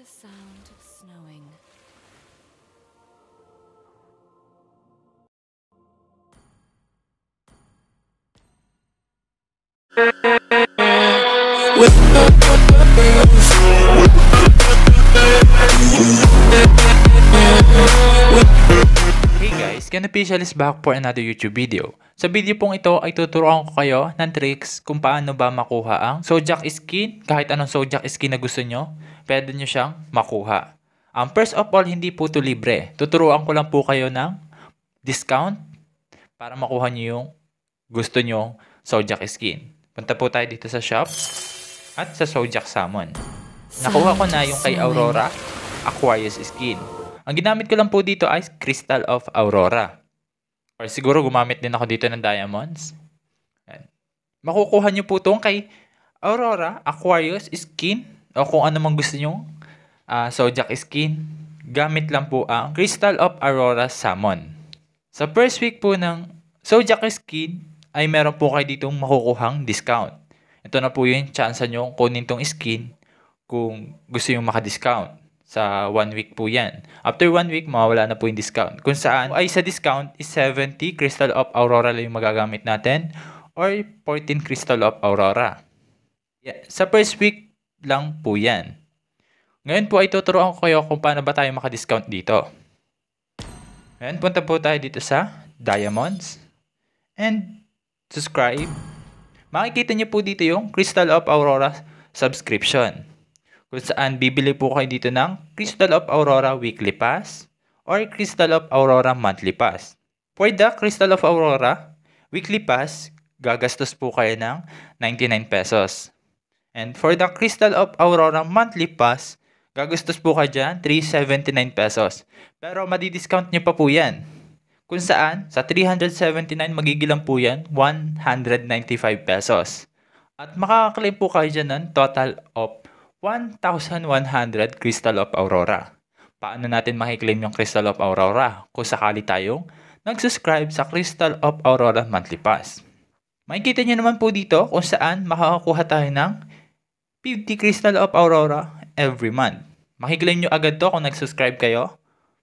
sound of snowing. Hey guys, Official is back for another YouTube video. Sa video pong ito ay tuturuan ko kayo ng tricks kung paano ba makuha ang Zodiac skin. Kahit anong Zodiac skin na gusto nyo, pwede nyo siyang makuha. First of all, hindi po ito libre. Tuturuan ko lang po kayo ng discount para makuha nyo yung gusto nyo Zodiac skin. Punta po tayo dito sa shop at sa Zodiac Summon. Nakuha ko na yung kay Aurora Aquarius skin. Ang ginamit ko lang po dito ay Crystal of Aurora. Or siguro gumamit din ako dito ng diamonds. Ayan. Makukuha nyo po itong kay Aurora Aquarius skin o kung ano mang gusto nyo Zodiac skin. Gamit lang po ang Crystal of Aurora Summon. Sa first week po ng Zodiac skin ay meron po kayo ditong makukuhang discount. Ito na po yung chance nyo kunin tong skin kung gusto nyo maka-discount. Sa 1 week po yan. After 1 week, mawawala na po yung discount. Kung saan ay sa discount is 70 Crystal of Aurora lang yung magagamit natin or 14 Crystal of Aurora. Yeah. Sa first week lang po yan. Ngayon po ay tuturuan ko kayo kung paano ba tayo maka-discount dito. Ngayon, punta po tayo dito sa Diamonds and subscribe. Makikita nyo po dito yung Crystal of Aurora subscription. Kung saan bibili po kayo dito ng Crystal of Aurora Weekly Pass or Crystal of Aurora Monthly Pass. For the Crystal of Aurora Weekly Pass, gagastos po kayo ng 99 pesos. And for the Crystal of Aurora Monthly Pass, gagastos po kayo dyan 379 pesos. Pero madi-discount nyo pa po yan. Kung saan, sa 379 magigilang po yan 195 pesos. At makakaklaim po kayo dyan ng total of 1,100 Crystal of Aurora. Paano natin makiklaim yung Crystal of Aurora kung sakali tayong nag-subscribe sa Crystal of Aurora Monthly Pass? Makikita nyo naman po dito kung saan makakakuha tayo ng 50 Crystal of Aurora every month. Makiklaim nyo agad to kung nag-subscribe kayo.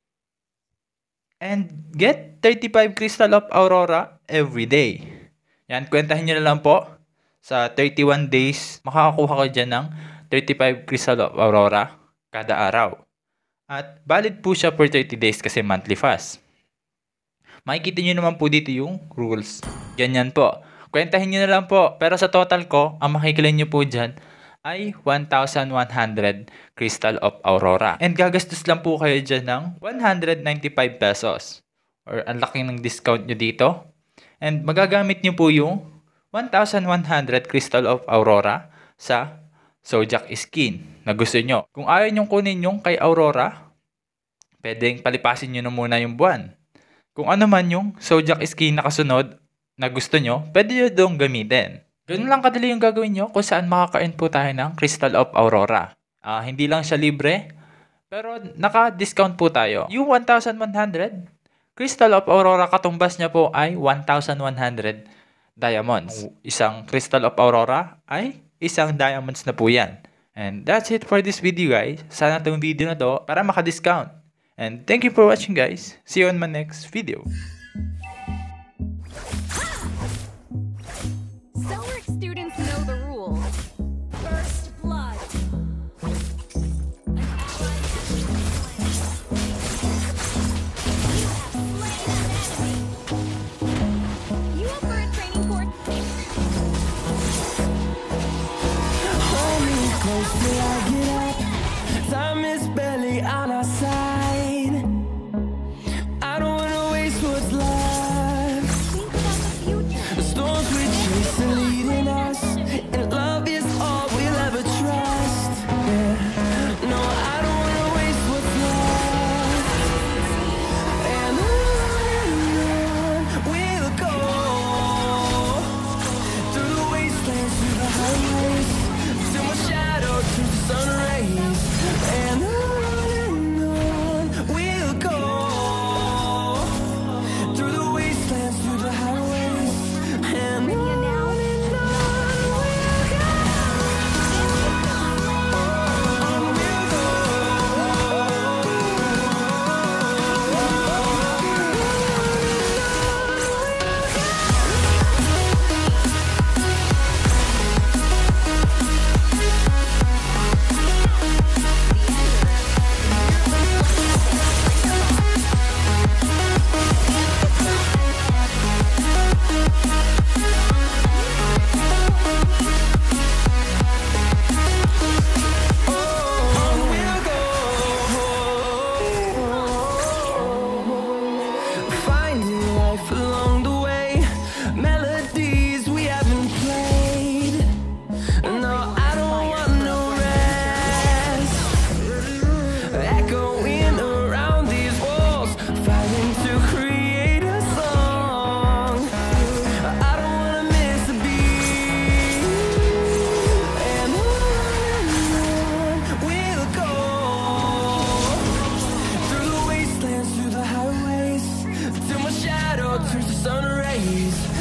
And get 35 Crystal of Aurora every day. Yan, kwentahin nyo na lang po. Sa 31 days, makakakuha kayo dyan ng 35 Crystal of Aurora kada araw. At valid po siya for 30 days kasi monthly fast. Makikita nyo naman po dito yung rules. Ganyan po. Kwentahin nyo na lang po. Pero sa total ko, ang makikilan nyo po dyan ay 1,100 Crystal of Aurora. And gagastos lang po kayo dyan ng 195 pesos. Or ang laki ng discount nyo dito. And magagamit nyo po yung 1,100 Crystal of Aurora sa Zodiac skin na gusto nyo. Kung ayaw nyong kunin yung kay Aurora, pwedeng palipasin nyo na muna yung buwan. Kung ano man yung Zodiac skin na kasunod na gusto nyo, pwede nyo doon gamitin. Ganun lang kadali yung gagawin nyo kung saan makaka-earn po tayo ng Crystal of Aurora. Hindi lang siya libre, pero naka-discount po tayo. Yung 1,100 Crystal of Aurora katumbas niya po ay 1,100 diamonds. Isang Crystal of Aurora ay isang diamonds na po yan. And that's it for this video guys. Sana itong video na to para maka-discount. And thank you for watching guys. See you on my next video. Zodiac students know the rules. First blood. An ally has been slain. You have slain an enemy. You up for a training course? Close till I get up. Time is barely on our side. I don't wanna waste what's praise.